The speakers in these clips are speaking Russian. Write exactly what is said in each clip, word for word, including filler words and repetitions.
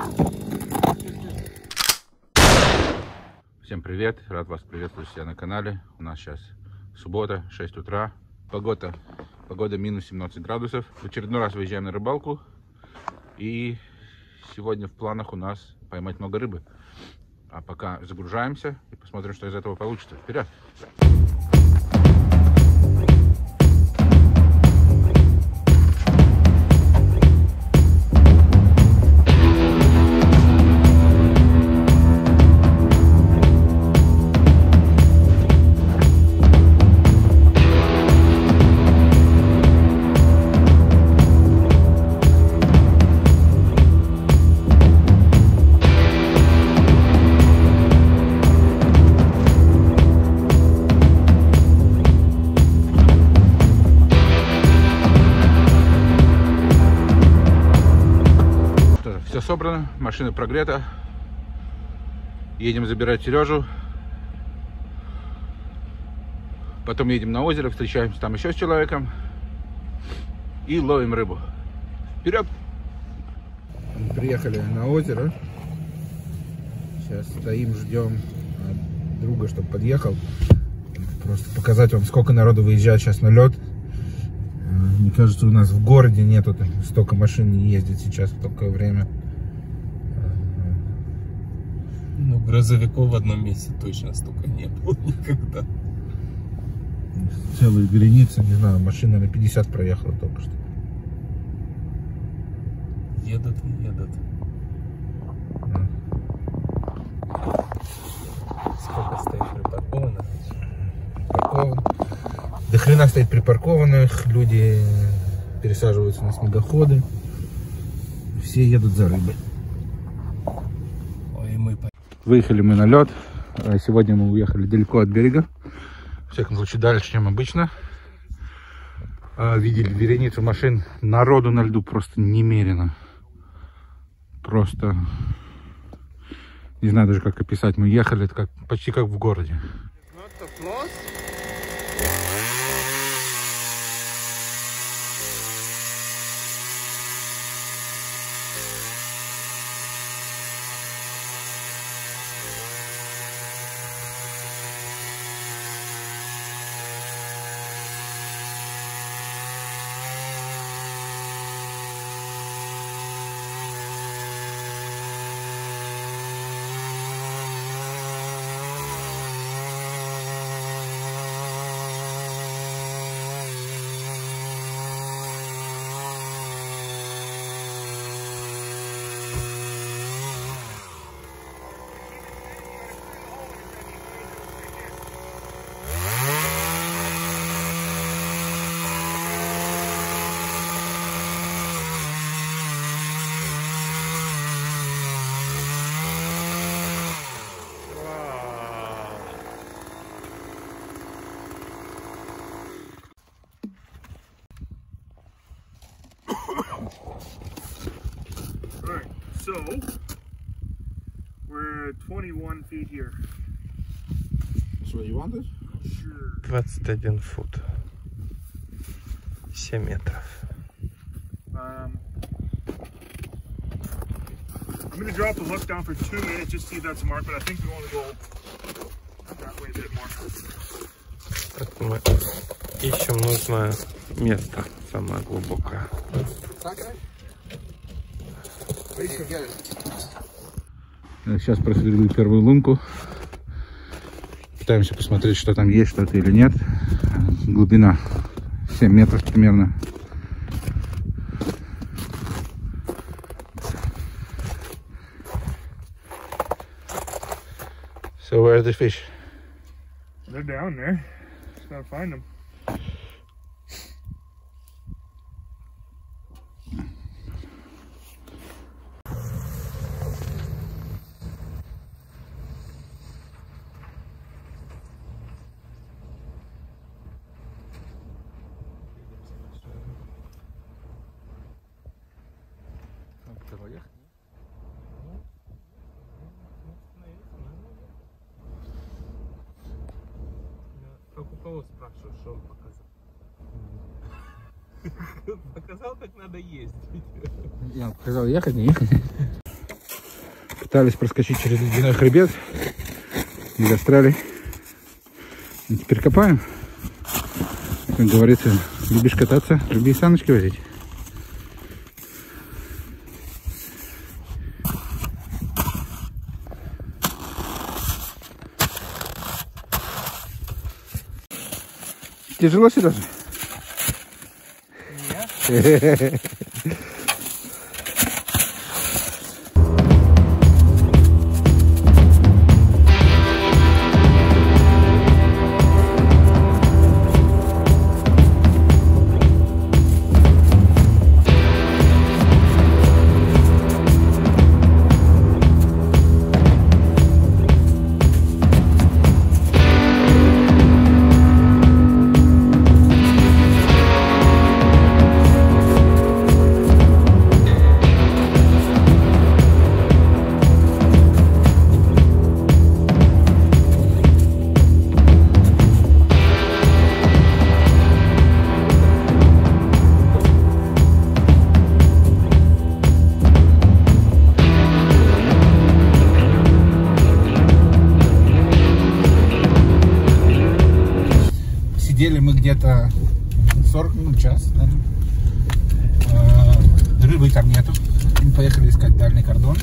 Всем привет, рад вас приветствовать себя на канале. У нас сейчас суббота, шесть утра. Погода, погода минус семнадцать градусов. В очередной раз выезжаем на рыбалку. И сегодня в планах у нас поймать много рыбы. А пока загружаемся и посмотрим, что из этого получится. Вперед! Все собрано, машина прогрета. Едем забирать Сережу. Потом едем на озеро, встречаемся там еще с человеком и ловим рыбу. Вперед! Приехали на озеро. Сейчас стоим, ждем друга, чтобы подъехал. Просто показать вам, сколько народу выезжает сейчас на лед. Мне кажется, у нас в городе нету столько машин, не ездит сейчас в такое время. Ну, грузовиков в одном месте точно столько не было никогда. Целые вереницы, не знаю, машина на пятьдесят проехала только что. Едут и едут. Да. Сколько стоит припаркованных? Припаркован. До хрена стоит припаркованных, люди пересаживаются на снегоходы. Все едут за рыбой. Ой, мы... Выехали мы на лед. Сегодня мы уехали далеко от берега. В всяком случае, дальше, чем обычно. Видели вереницу машин. Народу на льду просто немерено. Просто... Не знаю даже, как описать. Мы ехали, это как, почти как в городе. Alright, so we're twenty-one feet here. That's what you wanted? Sure. двадцать один фут. семь метров. Um, I'm going to drop the hook down for two minutes just to see if that's a mark, but I think we want to go that way a bit more. Так мы ищем нужное место, самое глубокое. Сейчас просверлили первую лунку. Пытаемся посмотреть, что там есть, что-то или нет. Глубина семь метров примерно. So where are the fish? They're down there. Just gotta find them. Как у кого спрашиваю, что он показал? Показал, как надо ездить. Я показал ехать, не ехать. Пытались проскочить через ледяной хребет и застряли. И теперь копаем. Как говорится, любишь кататься, люби и саночки возить. Тяжело, Сережа? Нет. Сидели мы где-то сорок минут, час. Да? Рыбы там нету. Мы поехали искать дальний кордон.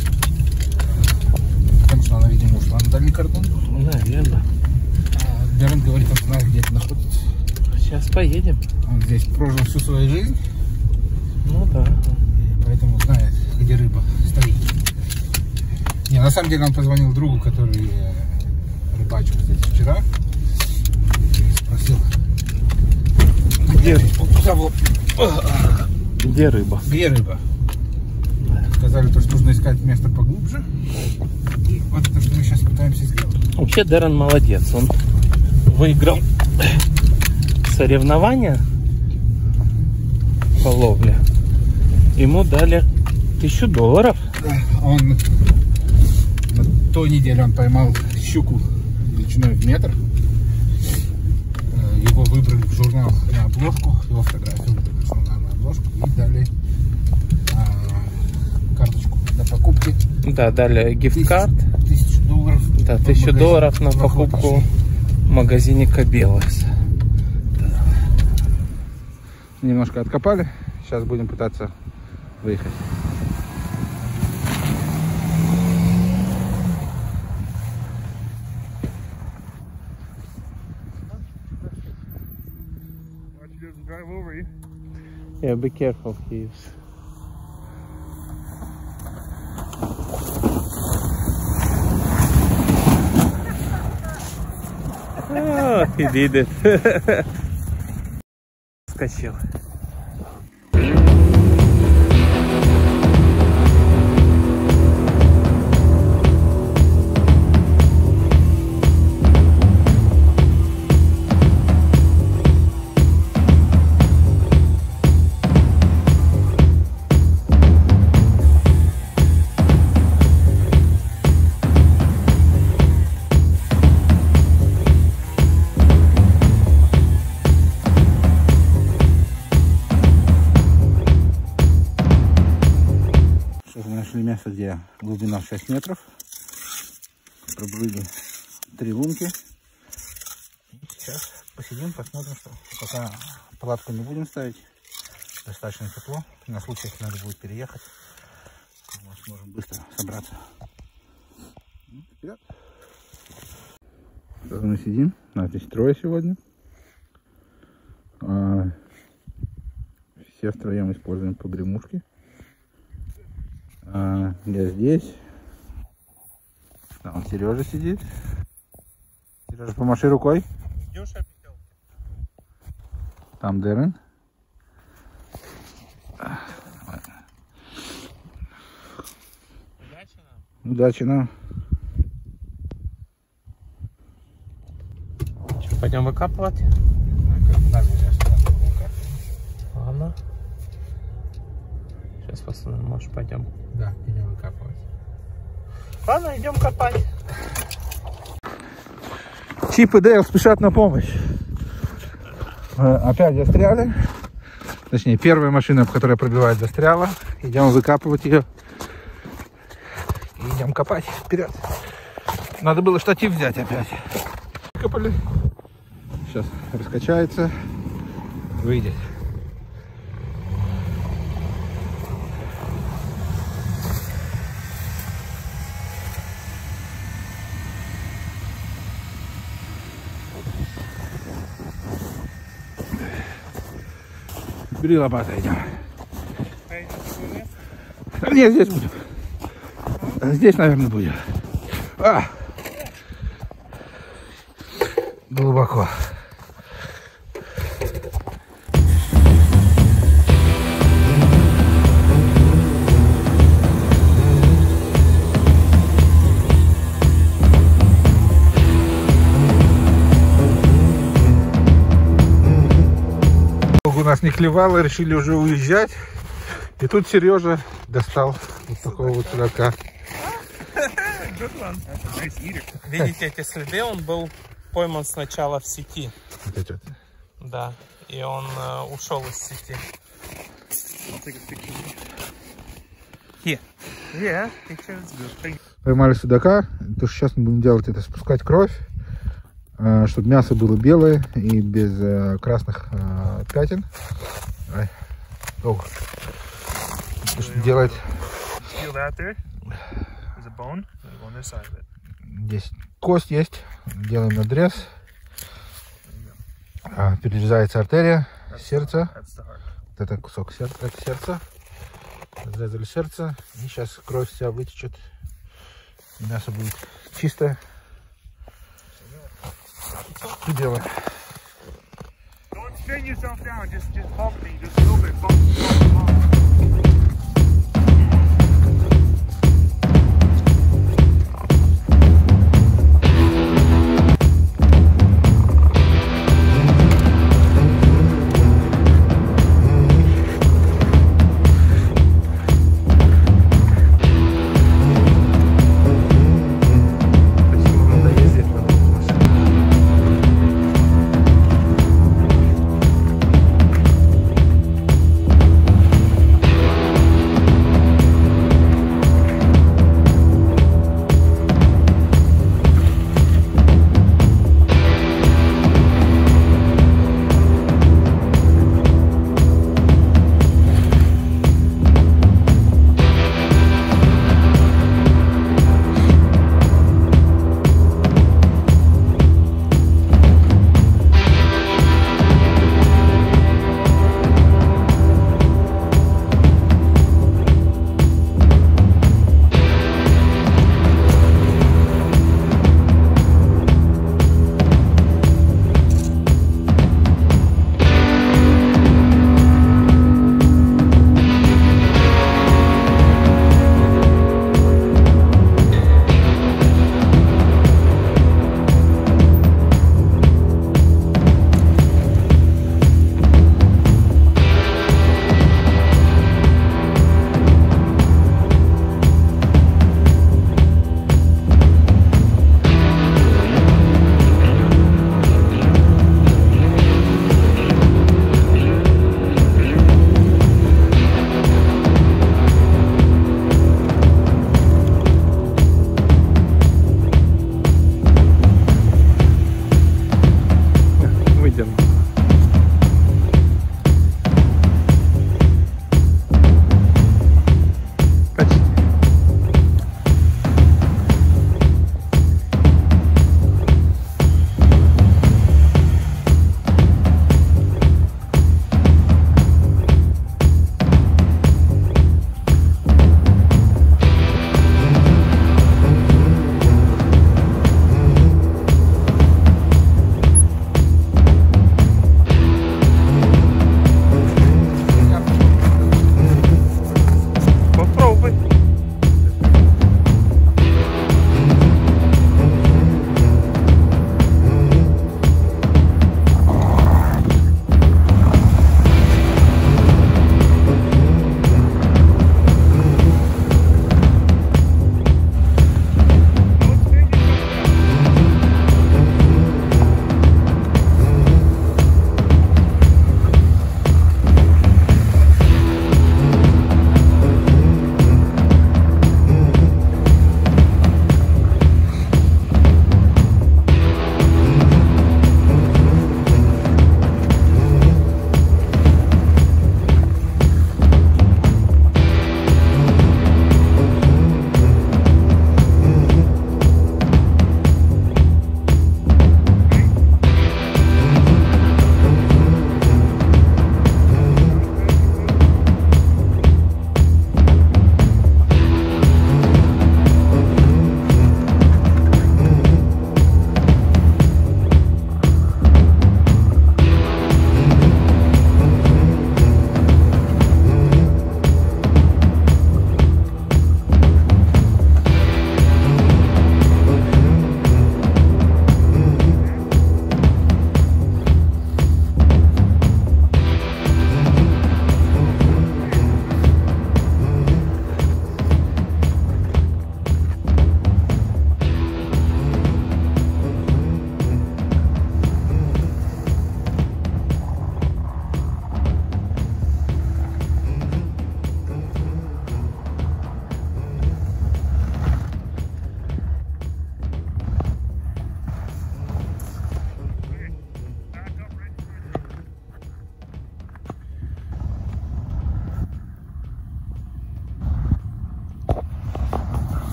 Потому что она, видимо, ушла на дальний кордон. Наверное. Даррен говорит, он знает, где это находится. Сейчас поедем. Он здесь прожил всю свою жизнь. Ну да. И поэтому знает, где рыба стоит. Не, на самом деле он позвонил другу, который рыбачил здесь вчера. Спросил, Где, кого? где рыба? Где рыба? Сказали, то, что нужно искать место поглубже. И вот это, что мы сейчас пытаемся сделать. Вообще Даррен молодец. Он выиграл соревнования по ловле. Ему дали тысячу долларов. Он на той неделе он поймал щуку величиной в метр. Его выбрали в журнал на обложку, его фотографию выбрали в журнал на обложку и дали а, карточку для покупки. Да, дали гифт-карт. Тысячу долларов. Да, тысячу долларов на покупку в магазине Cabela's. Немножко откопали. Сейчас будем пытаться выехать. Drive over you. Yeah, be careful, he is. Oh, he did it. Скочил. Нашли место, где глубина шесть метров. Пробрыли три лунки. Сейчас посидим, посмотрим, что. Пока палатку не будем ставить. Достаточно тепло. На случай, если надо будет переехать, мы сможем быстро собраться. Вперед. Сейчас мы сидим. Нас здесь трое сегодня. А, все втроем используем погремушки. А, я здесь. Там Сережа сидит. Сережа, помаши рукой. Там Даррен. Удачи нам. Что, пойдем выкапывать? Ладно. Сейчас посмотрим, может пойдем. Да, идем выкапывать. Ладно, идем копать. Чип и Дейл спешат на помощь. Опять застряли. Точнее, первая машина, которая пробивает, застряла. Идем выкапывать ее. И Идем копать вперед. Надо было штатив взять опять. Копали. Сейчас раскачается, выйдет. Бери лопатой, идем. Нет, здесь будем. Здесь, наверное, будем. А! Глубоко. У нас не клевало, решили уже уезжать. И тут Сережа достал вот такого вот судака. Видите эти следы? Он был пойман сначала в сети. Вот эти вот. Да. И он э, ушел из сети. Here. Yeah, picture is good. Поймали судака. То, что сейчас мы будем делать, это спускать кровь, чтобы мясо было белое и без э, красных э, пятен. Ай. О. Делать. Здесь кость есть. Делаем надрез. А, перерезается артерия сердца. Вот это кусок сердца. Это сердце. Разрезали сердце. И сейчас кровь вся вытечет. И мясо будет чистое. Что делаем?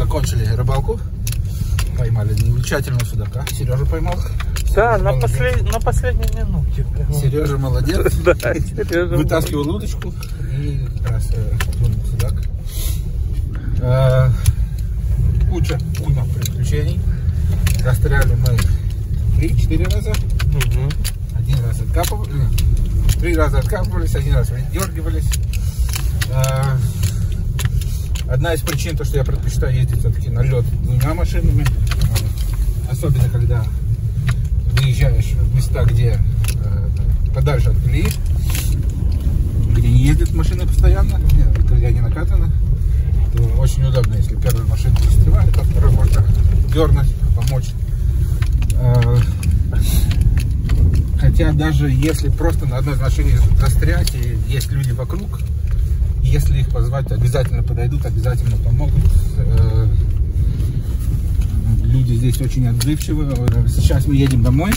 закончили рыбалку. Поймали замечательного судака. Сережа поймал. Да, на, послед... на последней минуте. Сережа молодец. Да, Сережа вытаскивал молодец. удочку и как раз клюнул судак. А, куча, уйма приключений. Застряли мы три-четыре раза. Угу. Один раз откапывались, три раза откапывались, один раз выдергивались. А, одна из причин, то, что я предпочитаю ездить все-таки на лед двумя машинами. Особенно, когда выезжаешь в места, где э, подальше от колеи, где не ездят машины постоянно, колея не накатана, то очень удобно, если первая машина застревает, а второй можно дернуть, помочь. Э, хотя даже если просто на одной машине застрять и есть люди вокруг, если их позвать, обязательно подойдут, обязательно помогут. Э, Люди здесь очень отзывчивы. Сейчас мы едем домой.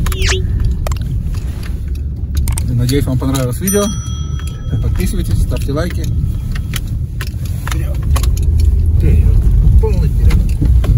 Надеюсь, вам понравилось видео. Подписывайтесь, ставьте лайки. Вперед! Вперед! Полный вперед!